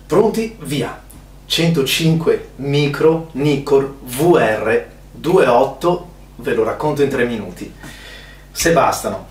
Pronti? Via! 105 micro Nikkor VR 2.8, ve lo racconto in 3 minuti. Se bastano.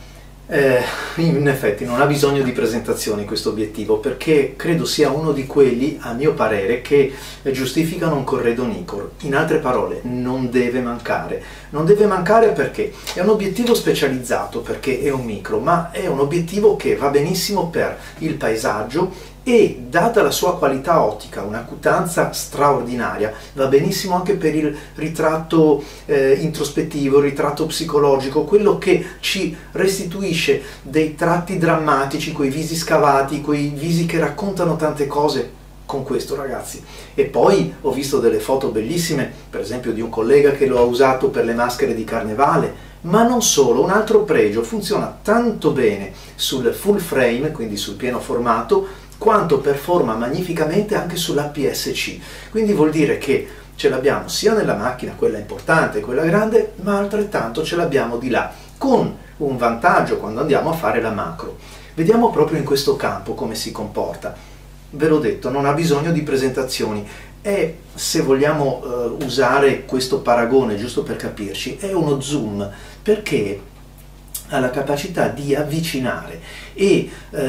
In effetti non ha bisogno di presentazioni questo obiettivo, perché credo sia uno di quelli, a mio parere, che giustificano un corredo Nikkor. In altre parole, non deve mancare. Non deve mancare perché è un obiettivo specializzato, perché è un micro, ma è un obiettivo che va benissimo per il paesaggio e, data la sua qualità ottica, un'acutanza straordinaria, va benissimo anche per il ritratto introspettivo, il ritratto psicologico, quello che ci restituisce dei tratti drammatici, quei visi scavati, quei visi che raccontano tante cose. Con questo, ragazzi. E poi ho visto delle foto bellissime, per esempio di un collega che lo ha usato per le maschere di carnevale, ma non solo. Un altro pregio: funziona tanto bene sul full frame, quindi sul pieno formato, quanto performa magnificamente anche sull'APS-C. Quindi vuol dire che ce l'abbiamo sia nella macchina, quella importante, quella grande, ma altrettanto ce l'abbiamo di là, con un vantaggio quando andiamo a fare la macro. Vediamo proprio in questo campo come si comporta. Ve l'ho detto, non ha bisogno di presentazioni. È, se vogliamo usare questo paragone, giusto per capirci, è uno zoom, perché ha la capacità di avvicinare e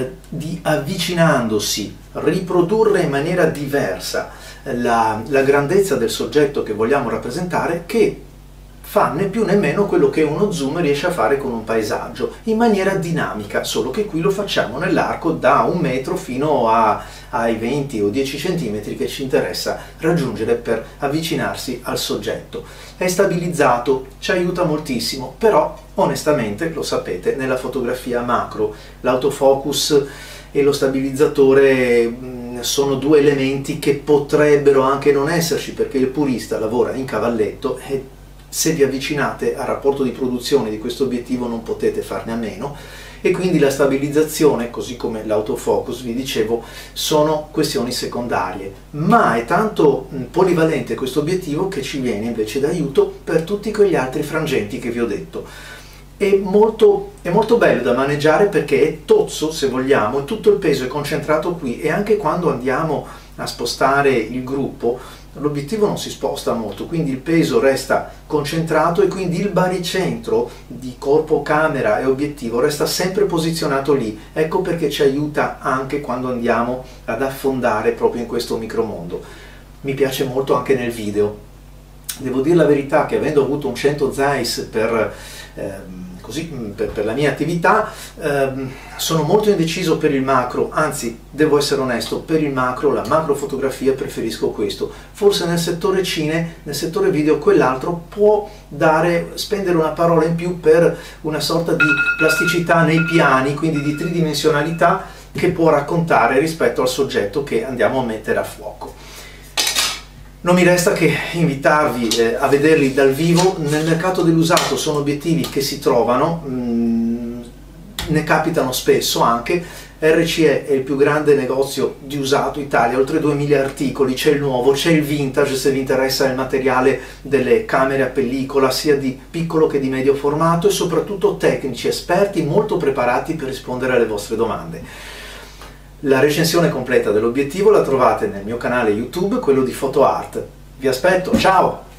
di, avvicinandosi, riprodurre in maniera diversa la grandezza del soggetto che vogliamo rappresentare, che fa né più né meno quello che uno zoom riesce a fare con un paesaggio, in maniera dinamica, solo che qui lo facciamo nell'arco da 1 metro fino ai 20 o 10 centimetri che ci interessa raggiungere per avvicinarsi al soggetto. È stabilizzato, ci aiuta moltissimo, però onestamente, lo sapete, nella fotografia macro l'autofocus e lo stabilizzatore sono 2 elementi che potrebbero anche non esserci, perché il purista lavora in cavalletto e se vi avvicinate al rapporto di produzione di questo obiettivo non potete farne a meno, e quindi la stabilizzazione, così come l'autofocus, vi dicevo, sono questioni secondarie, ma è tanto polivalente questo obiettivo che ci viene invece d'aiuto per tutti quegli altri frangenti che vi ho detto. È molto bello da maneggiare perché è tozzo, se vogliamo, e tutto il peso è concentrato qui, e anche quando andiamo a spostare il gruppo l'obiettivo non si sposta molto, quindi il peso resta concentrato e quindi il baricentro di corpo, camera e obiettivo resta sempre posizionato lì. Ecco perché ci aiuta anche quando andiamo ad affondare proprio in questo micromondo. Mi piace molto anche nel video. Devo dire la verità che, avendo avuto un 100 Zeiss per la mia attività, sono molto indeciso per il macro, anzi devo essere onesto, per il macro, la macrofotografia, preferisco questo. Forse nel settore cine, nel settore video, quell'altro può spendere una parola in più per una sorta di plasticità nei piani, quindi di tridimensionalità che può raccontare rispetto al soggetto che andiamo a mettere a fuoco. Non mi resta che invitarvi a vederli dal vivo. Nel mercato dell'usato sono obiettivi che si trovano, ne capitano spesso anche. RCE è il più grande negozio di usato Italia, oltre 2000 articoli, c'è il nuovo, c'è il vintage se vi interessa il materiale delle camere a pellicola, sia di piccolo che di medio formato, e soprattutto tecnici, esperti molto preparati per rispondere alle vostre domande. La recensione completa dell'obiettivo la trovate nel mio canale YouTube, quello di PhotoArt. Vi aspetto, ciao!